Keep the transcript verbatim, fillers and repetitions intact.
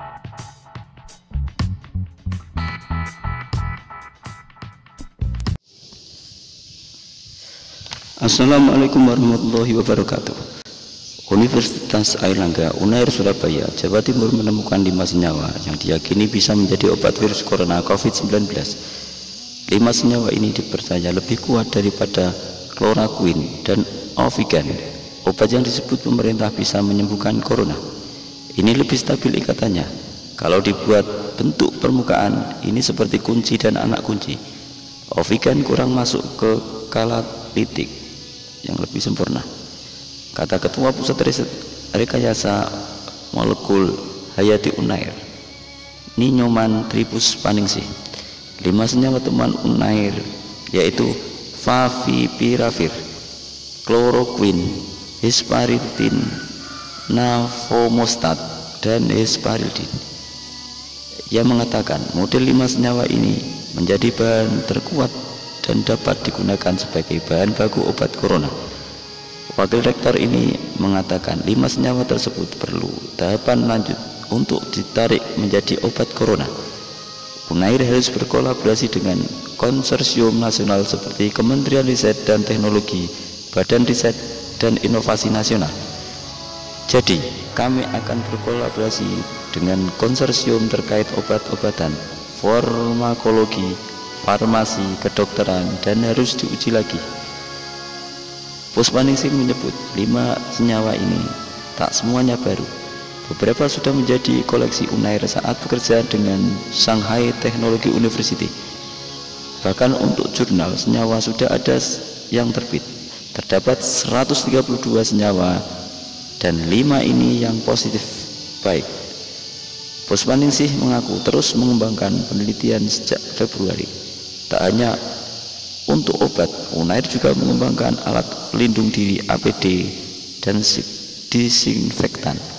Assalamualaikum warahmatullahi wabarakatuh. Universitas Airlangga Unair Surabaya, Jawa Timur menemukan lima senyawa yang diyakini bisa menjadi obat virus corona COVID sembilan belas. Lima senyawa ini dipercaya lebih kuat daripada chloroquine dan Ovigan, obat yang disebut pemerintah bisa menyembuhkan corona. Ini lebih stabil ikatannya. Kalau dibuat bentuk permukaan, ini seperti kunci dan anak kunci. Ovigan kurang masuk ke kalalitik yang lebih sempurna, kata Ketua Pusat Riset Rekayasa Molekul Hayati Unair, Ninyoman Tribus Paningsih. Lima senyawa temuan Unair yaitu favipiravir, chloroquine, hesperidin, navomostat, dan hesperidin. Ia mengatakan model lima senyawa ini menjadi bahan terkuat dan dapat digunakan sebagai bahan baku obat corona. Wakil Rektor ini mengatakan lima senyawa tersebut perlu tahapan lanjut untuk ditarik menjadi obat corona. Unair harus berkolaborasi dengan konsorsium nasional seperti Kementerian Riset dan Teknologi, Badan Riset dan Inovasi Nasional. Jadi, kami akan berkolaborasi dengan konsorsium terkait obat-obatan, farmakologi, farmasi, kedokteran, dan harus diuji lagi. Puspaningsih menyebut lima senyawa ini tak semuanya baru. Beberapa sudah menjadi koleksi Unair saat bekerja dengan Shanghai Technology University. Bahkan untuk jurnal senyawa sudah ada yang terbit. Terdapat seratus tiga puluh dua senyawa dan lima ini yang positif baik. Puspaningsih mengaku terus mengembangkan penelitian sejak Februari. Tak hanya untuk obat, Unair juga mengembangkan alat pelindung diri A P D dan disinfektan.